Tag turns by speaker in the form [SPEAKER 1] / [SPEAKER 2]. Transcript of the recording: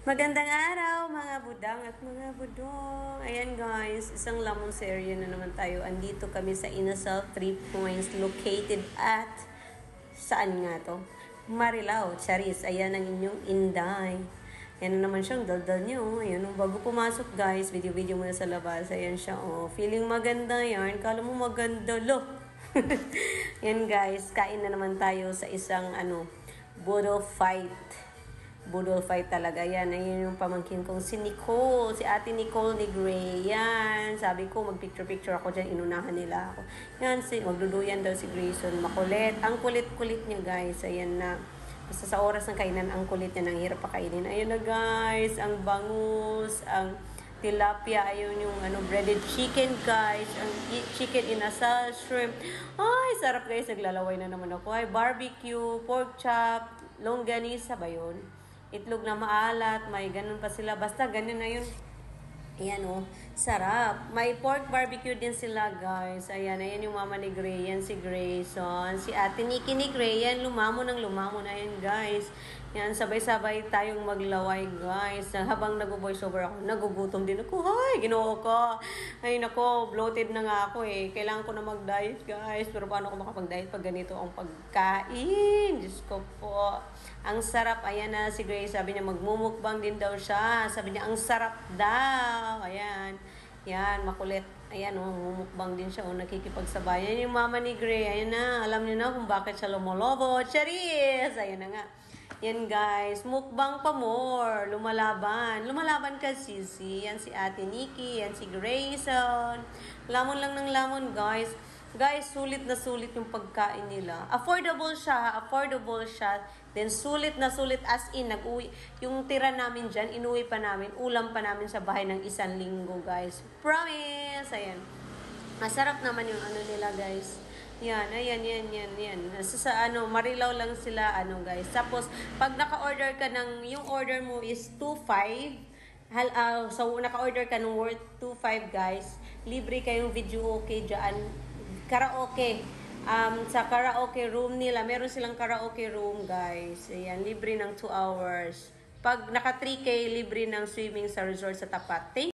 [SPEAKER 1] Magandang araw mga budang at mga budong. Ayan guys, isang Lamons area na naman tayo. Andito kami sa Inasal 3 Points located at saan nga to? Marilao, Charis. Ayan ang inyong Inday. Ayan na naman siyang daldal niya. Oh. Ayan, bago pumasok guys, video-video muna sa labas. Ayan siya. Oh. Feeling maganda yan. Kala mo maganda lo. Ayan guys, kain na naman tayo sa isang budol fight. Budol fight talaga yan. Ayun yung pamangkin kong si Nicole. Si ate Nicole ni Gray. Yan. Sabi ko, mag-picture-picture ako dyan. Inunahan nila ako. Yan. Magduduyan daw si Grayson. Makulit. Ang kulit-kulit niya guys. Ayan na. Basta sa oras ng kainan, ang kulit niya. Nang hirap pa kainin. Ayun na guys. Ang bangus. Ang tilapia. Ayun yung breaded chicken guys. Ang chicken inasal, shrimp. Ay, sarap guys. Naglalaway na naman ako. Ay, barbecue, pork chop, longganisa ba yun? Itlog na maalat, may ganun pa sila. Basta ganun na yun. Ayan oh, sarap. May pork barbecue din sila guys. Ayan, ayan yung mama ni Gray. Yan si Grayson. Si ate Nikki ni Gray. Yan, lumamon na yan guys. Yan, sabay-sabay tayong maglaway guys. Habang nag-voiceover ako, nagugutom din ako. Ay, ginoo ko. Ay nako, bloated na nga ako eh. Kailangan ko na mag-diet guys. Pero paano ako makapag-diet pag ganito ang pagkain? Diyos ko po. Ang sarap. Ayan na si Grace. Sabi niya magmumukbang din daw siya. Sabi niya ang sarap daw. Ayan. Yan, makulit. Ayan, mumukbang din siya. Nakikipagsabayan. Yung mama ni Gray. Ayan na. Alam niyo na kung bakit siya lumolobo. Charis! Ayan na nga. Yan guys. Mukbang pa more. Lumalaban. Lumalaban ka, Sisi. Yan si ate Nikki. Yan si Grayson. Lamon lang ng lamon, guys. Guys, sulit na sulit yung pagkain nila. Affordable siya. Then, sulit na sulit as in, nag-uwi. Yung tira namin dyan, inuwi pa namin, ulam pa namin sa bahay ng 1 linggo, guys. Promise! Ayan. Masarap naman yung nila, guys. Yan, ayan. Sa Marilao lang sila, guys. Tapos, pag naka-order ka yung order mo is 2.5. So, naka-order ka ng worth 2.5, guys. Libre kayong video okay dyan. Karaoke. Sa karaoke room nila, meron silang karaoke room, guys. Ayan, libre ng 2 hours. Pag naka 3K, libre ng swimming sa resort sa tapat.